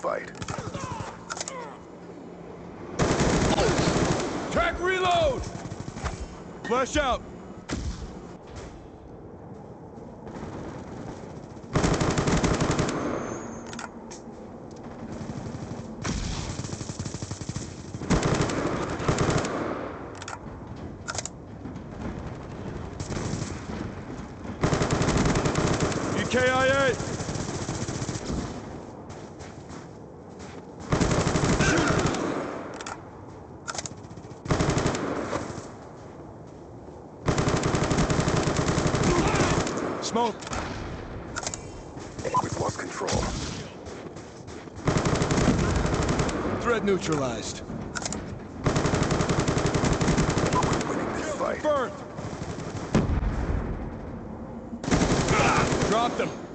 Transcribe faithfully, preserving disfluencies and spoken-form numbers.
fight. Track reload! Flash out! E K I A! Smoke! We've lost control. Threat neutralized. We're winning this fight. Confirmed! Dropped them!